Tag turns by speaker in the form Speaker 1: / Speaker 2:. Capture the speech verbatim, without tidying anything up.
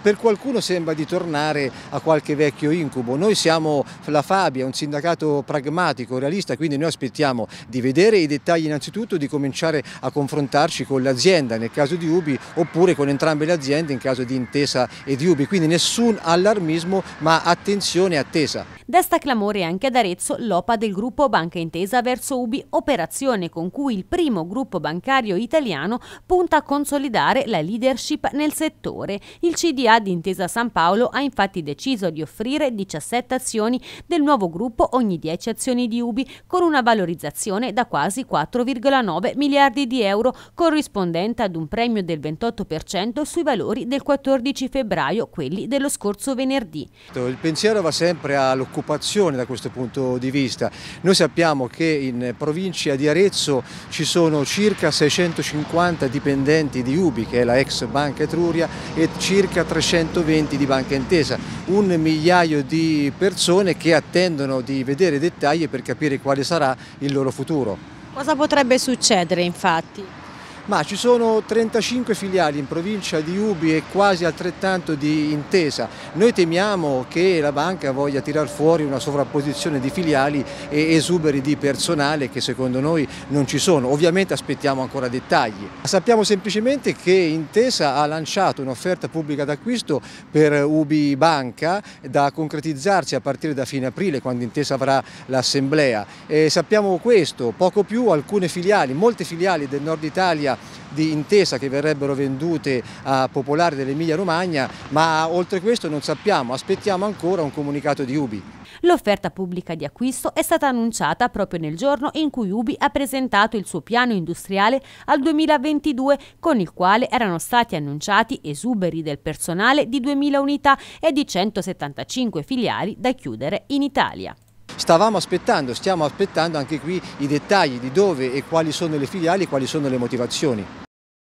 Speaker 1: Per qualcuno sembra di tornare a qualche vecchio incubo. Noi siamo la Fabia, un sindacato pragmatico, realista, quindi noi aspettiamo di vedere i dettagli innanzitutto, di cominciare a confrontarci con l'azienda nel caso di Ubi oppure con entrambe le aziende in caso di Intesa e di Ubi, quindi nessun allarmismo ma attenzione e attesa.
Speaker 2: Desta clamore anche ad Arezzo l'O P A del gruppo Banca Intesa verso Ubi, operazione con cui il primo gruppo bancario italiano punta a consolidare la leadership nel settore. Il C D A di Intesa San Paolo ha infatti deciso di offrire diciassette azioni del nuovo gruppo ogni dieci azioni di Ubi, con una valorizzazione da quasi quattro virgola nove miliardi di euro, corrispondente ad un premio del ventotto per cento sui valori del quattordici febbraio, quelli dello scorso venerdì.
Speaker 1: Il pensiero va sempre all'occupazione da questo punto di vista. Noi sappiamo che in provincia di Arezzo ci sono circa seicentocinquanta dipendenti di Ubi, che è la ex Banca Etruria, e circa trecentoventi di Banca Intesa, un migliaio di persone che attendono di vedere dettagli per capire quale sarà il loro futuro.
Speaker 2: Cosa potrebbe succedere infatti?
Speaker 1: Ma ci sono trentacinque filiali in provincia di Ubi e quasi altrettanto di Intesa. Noi temiamo che la banca voglia tirar fuori una sovrapposizione di filiali e esuberi di personale che secondo noi non ci sono. Ovviamente aspettiamo ancora dettagli. Sappiamo semplicemente che Intesa ha lanciato un'offerta pubblica d'acquisto per Ubi Banca da concretizzarsi a partire da fine aprile, quando Intesa avrà l'assemblea. E sappiamo questo, poco più alcune filiali, molte filiali del nord Italia di Intesa che verrebbero vendute a Popolare dell'Emilia Romagna, ma oltre questo non sappiamo, aspettiamo ancora un comunicato di Ubi.
Speaker 2: L'offerta pubblica di acquisto è stata annunciata proprio nel giorno in cui Ubi ha presentato il suo piano industriale al duemilaventidue, con il quale erano stati annunciati esuberi del personale di duemila unità e di centosettantacinque filiali da chiudere in Italia.
Speaker 1: Stavamo aspettando, stiamo aspettando anche qui i dettagli di dove e quali sono le filiali e quali sono le motivazioni.